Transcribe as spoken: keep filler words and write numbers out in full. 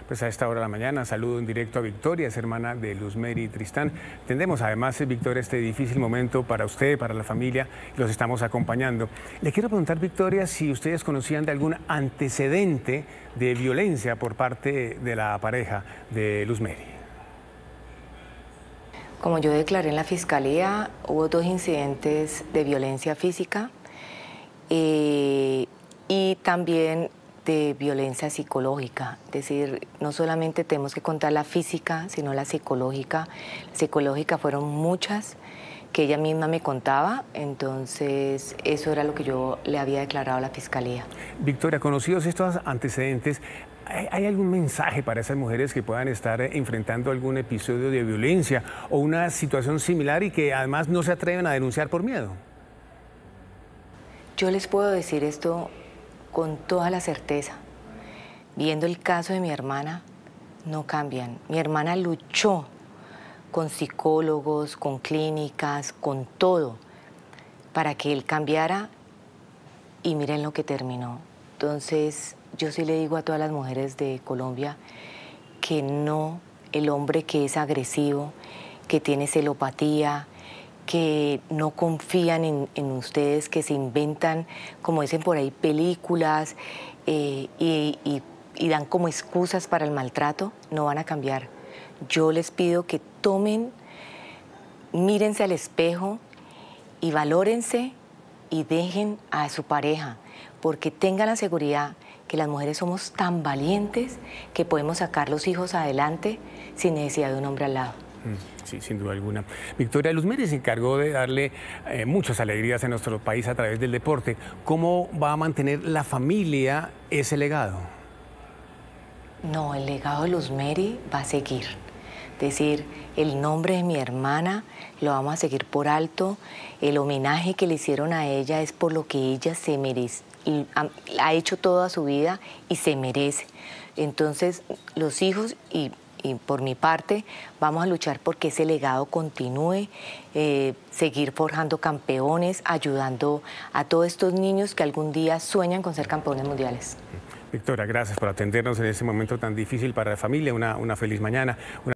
Pues a esta hora de la mañana saludo en directo a Victoria, es hermana de Luz Mary Tristán. Entendemos además, Victoria, este difícil momento para usted, para la familia, y los estamos acompañando. Le quiero preguntar, Victoria, si ustedes conocían de algún antecedente de violencia por parte de la pareja de Luz Mary. Como yo declaré en la fiscalía, hubo dos incidentes de violencia física eh, y también de violencia psicológica. Es decir, no solamente tenemos que contar la física, sino la psicológica. La psicológica fueron muchas que ella misma me contaba, entonces eso era lo que yo le había declarado a la fiscalía. Victoria, conocidos estos antecedentes, ¿hay algún mensaje para esas mujeres que puedan estar enfrentando algún episodio de violencia o una situación similar y que además no se atreven a denunciar por miedo? Yo les puedo decir esto con toda la certeza. Viendo el caso de mi hermana, no cambian. Mi hermana luchó con psicólogos, con clínicas, con todo, para que él cambiara y miren lo que terminó. Entonces, yo sí le digo a todas las mujeres de Colombia que no, el hombre que es agresivo, que tiene celopatía, que no confían en, en ustedes, que se inventan, como dicen por ahí, películas eh, y, y, y dan como excusas para el maltrato, no van a cambiar. Yo les pido que tomen, mírense al espejo y valórense y dejen a su pareja, porque tengan la seguridad que las mujeres somos tan valientes que podemos sacar los hijos adelante sin necesidad de un hombre al lado. Sí, sin duda alguna. Victoria, Luz Mary se encargó de darle eh, muchas alegrías a nuestro país a través del deporte. ¿Cómo va a mantener la familia ese legado? No, el legado de Luz Mary va a seguir. Es decir, el nombre de mi hermana lo vamos a seguir por alto. El homenaje que le hicieron a ella es por lo que ella se merece. Y ha, ha hecho toda su vida y se merece. Entonces, los hijos y Y por mi parte, vamos a luchar porque ese legado continúe, eh, seguir forjando campeones, ayudando a todos estos niños que algún día sueñan con ser campeones mundiales. Victoria, gracias por atendernos en este momento tan difícil para la familia. Una, una feliz mañana. Una